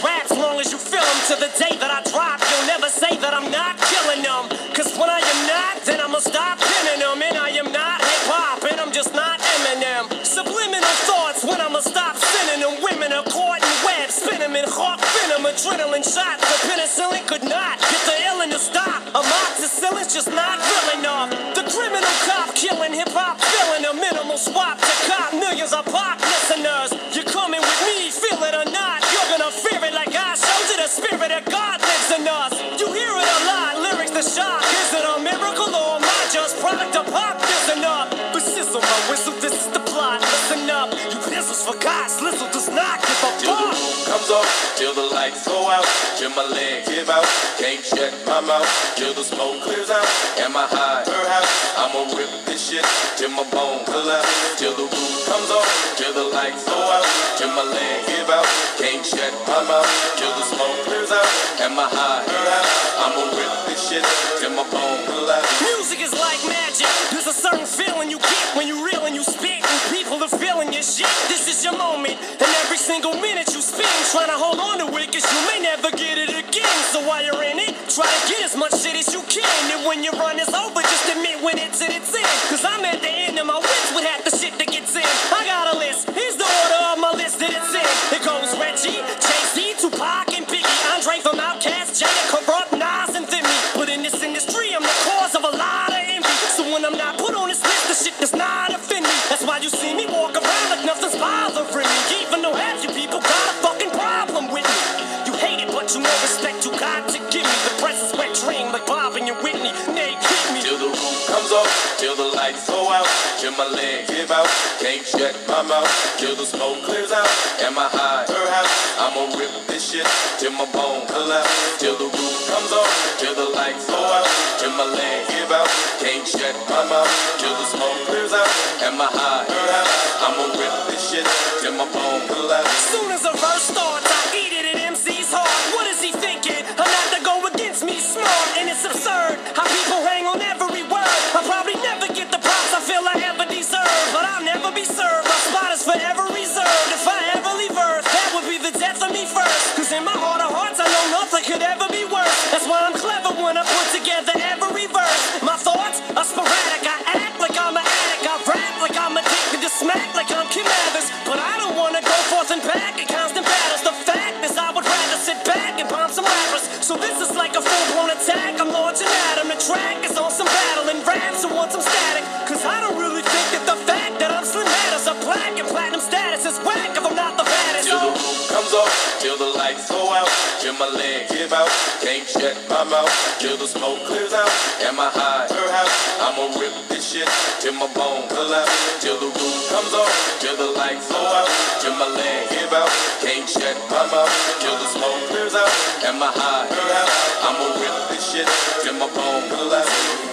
raps long as you feel them. To the day that I drop, you'll never say that I'm not killing them. Cause when I am not, then I'ma stop pinning them. And I am not hip-hop, and I'm just not Eminem. Subliminal thoughts when I'ma stop sending them. Women are caught in webs, spin them in hawk venom. Adrenaline shots, the penicillin could not get the illin to stop. Amoxicillin's just not real enough. The criminal cop killing hip-hop, filling a minimal swap to cop millions of pop listeners. You're coming with me, feel it or not. You're gonna fear it like I showed you. The spirit of God lives in us. You hear it a lot, lyrics the shock. Is it a miracle or am I just product of pop? Listen up, but sizzle my whistle, this is the plot. Listen up, you pistols for God, Slizzle does not give a till fuck. the roof comes off, till the lights go out, till my legs give out, can't shut my mouth, till the smoke clears out. Am I high? Her house, I'ma rip this shit till my bone collapse. Till the roof comes off, till the lights go out, till my legs give out, can't shut my mouth, till the smoke clears out. Am I high? Her house, I'ma rip this shit till my bone collapse. Music is like magic. There's a certain feeling you get when you reel and you spit, and people are feeling your shit. This is your moment, and every single minute you spend trying to hold on to it, cause you may never get it again. So while you're in it, try to get as much shit as you can. And when your run is over, just admit when it's at its end. Cause I'm at the end of my wits with half the shit that gets in. I got a list, here's the order of my list that it's in. It goes Reggie, Jay-Z, Tupac, and Biggie, Andre from Outkast, Jada, Corrupt, Nas, and Thimmy. But in this industry, I'm the cause of a lot of envy. So when I'm not put on this list, the shit does not offend me. That's why you see me walk around like nothing's bothering me. Even though half you people got a fucking problem with me. You hate it, but you know respect you got to give me. The press is wet dream like Bob and your Whitney. Nay, keep me. Till the roof comes off, till the lights go out, till my legs give out, can't shut my mouth, till the smoke clears out. Am I high? Her house, I'ma rip this shit till my bone collapse. Till the roof comes off, till the lights go out, till my legs give out, can't shut my mouth, till the smoke clears out. Am I high? Her house, I'ma rip this shit till my bone collapse. Soon as a verse starts, I eat it at MC's heart. What is he thinking? I'm not to go against me, smart, and it's absurd how people hang on every word. I'll probably never get the props I feel I ever deserve, but I'll never be served. My spot is forever reserved. If I ever leave Earth, that would be the death of me first. Cause in my heart of hearts, I know nothing could ever be worse. That's why I'm clever when I put together every verse. My thoughts are sporadic. I act like I'm an addict. I rap like I'm addicted to smack like I'm Kim Mathers. But I don't wanna go forth and back in constant battles. The fact is I would rather sit back and bomb some rappers. So this is like a full-blown attack. I'm launching at him. The track is on some battle and raps who want some static. Cause I don't really think that the fact that I'm slim matters. A black and platinum status is whack if I'm not the baddest. Till the roof comes off, till the lights go out, till my legs give out, can't shut my mouth, till the smoke clears out. Am I high? Her house, I'ma rip this shit till my bone collapse. Till the roof comes off, till the lights go out, till my legs give out, can't shut my mouth, till the smoke clears out. Am I high? Her house, I'ma rip this shit till my bone collapse.